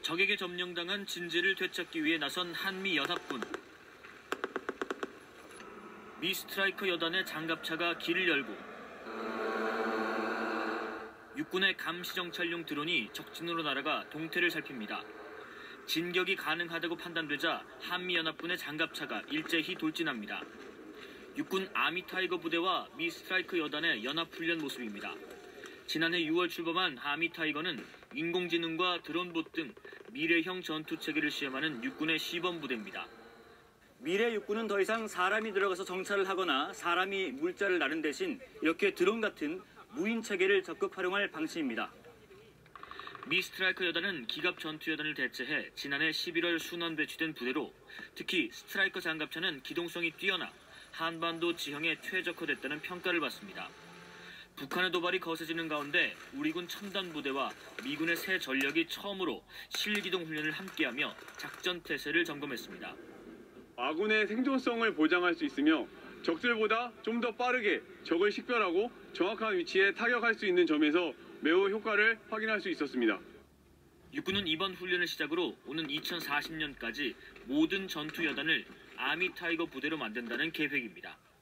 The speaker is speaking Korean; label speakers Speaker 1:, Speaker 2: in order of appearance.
Speaker 1: 적에게 점령당한 진지를 되찾기 위해 나선 한미연합군. 미 스트라이커 여단의 장갑차가 길을 열고 육군의 감시정찰용 드론이 적진으로 날아가 동태를 살핍니다. 진격이 가능하다고 판단되자 한미연합군의 장갑차가 일제히 돌진합니다. 육군 아미타이거 부대와 미 스트라이커 여단의 연합훈련 모습입니다. 지난해 6월 출범한 아미타이거는 인공지능과 드론봇 등 미래형 전투체계를 시험하는 육군의 시범부대입니다.
Speaker 2: 미래 육군은 더 이상 사람이 들어가서 정찰을 하거나 사람이 물자를 나른 대신 이렇게 드론 같은 무인 체계를 적극 활용할 방침입니다.
Speaker 1: 미 스트라이커 여단은 기갑 전투여단을 대체해 지난해 11월 순환 배치된 부대로 특히 스트라이커 장갑차는 기동성이 뛰어나 한반도 지형에 최적화됐다는 평가를 받습니다. 북한의 도발이 거세지는 가운데 우리 군 첨단 부대와 미군의 새 전력이 처음으로 실기동 훈련을 함께하며 작전 태세를 점검했습니다.
Speaker 3: 아군의 생존성을 보장할 수 있으며 적들보다 좀 더 빠르게 적을 식별하고 정확한 위치에 타격할 수 있는 점에서 매우 효과를 확인할 수 있었습니다.
Speaker 1: 육군은 이번 훈련을 시작으로 오는 2040년까지 모든 전투여단을 아미타이거 부대로 만든다는 계획입니다.